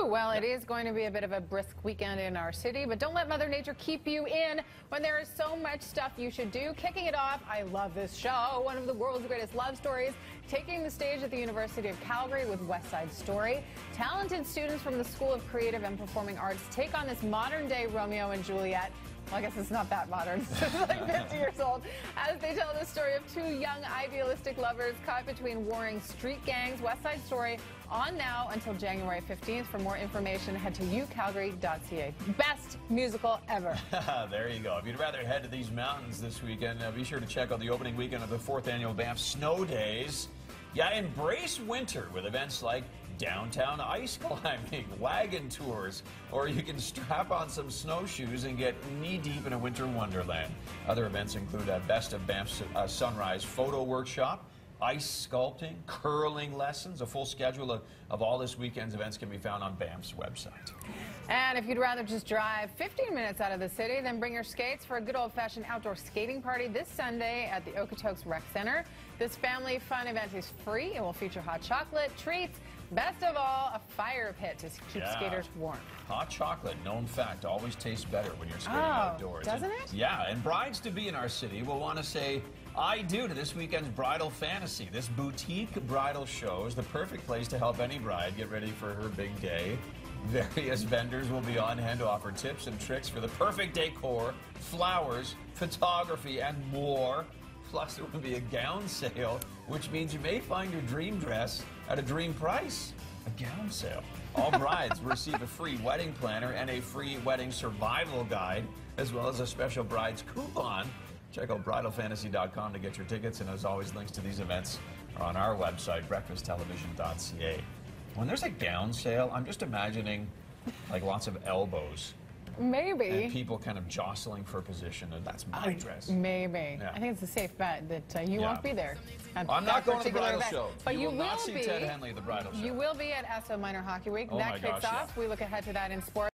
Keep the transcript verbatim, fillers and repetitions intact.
Ooh, well, it is going to be a bit of a brisk weekend in our city, but don't let Mother Nature keep you in when there is so much stuff you should do. Kicking it off, I love this show, one of the world's greatest love stories, taking the stage at the University of Calgary with West Side Story. Talented students from the School of Creative and Performing Arts take on this modern-day Romeo and Juliet. Well, I guess it's not that modern. It's like fifty years old. As they tell the story of two young idealistic lovers caught between warring street gangs. West Side Story on now until January fifteenth. For more information, head to u calgary dot c a. Best musical ever. There you go. If you'd rather head to these mountains this weekend, uh, be sure to check out the opening weekend of the fourth annual Banff Snow Days. Yeah, embrace winter with events like downtown ice climbing, wagon tours, or you can strap on some snowshoes and get knee-deep in a winter wonderland. Other events include a Best of Banff's uh, Sunrise photo workshop, ice sculpting, curling lessons. A full schedule of, of all this weekend's events can be found on Banff's website. And if you'd rather just drive fifteen minutes out of the city, then bring your skates for a good old-fashioned outdoor skating party this Sunday at the Okotoks Rec Center. This family fun event is free and will feature hot chocolate, treats, best of all, a fire pit to keep yeah. skaters warm. Hot chocolate, known fact, always tastes better when you're skating oh, outdoors. Doesn't and, it? Yeah, and brides-to-be in our city will want to say I do to this weekend's Bridal Fantasy. This boutique bridal show is the perfect place to help any bride get ready for her big day. Various vendors will be on hand to offer tips and tricks for the perfect decor, flowers, photography, and more. Plus, there will be a gown sale, which means you may find your dream dress at a dream price. A gown sale. All brides receive a free wedding planner and a free wedding survival guide, as well as a special bride's coupon. Check out bridal fantasy dot com to get your tickets, and as always, links to these events are on our website, breakfast television dot c a. When there's a gown sale, I'm just imagining like lots of elbows. Maybe. And people kind of jostling for position, and that's my uh, dress. Maybe. Yeah. I think it's a safe bet that uh, you yeah. won't be there. I'm not going to the bridal event. show. But you, you will, will not see be, Ted Henley at the bridal show. You will be at S O Minor Hockey Week. Oh that my kicks gosh, off. Yeah. We look ahead to that in sports.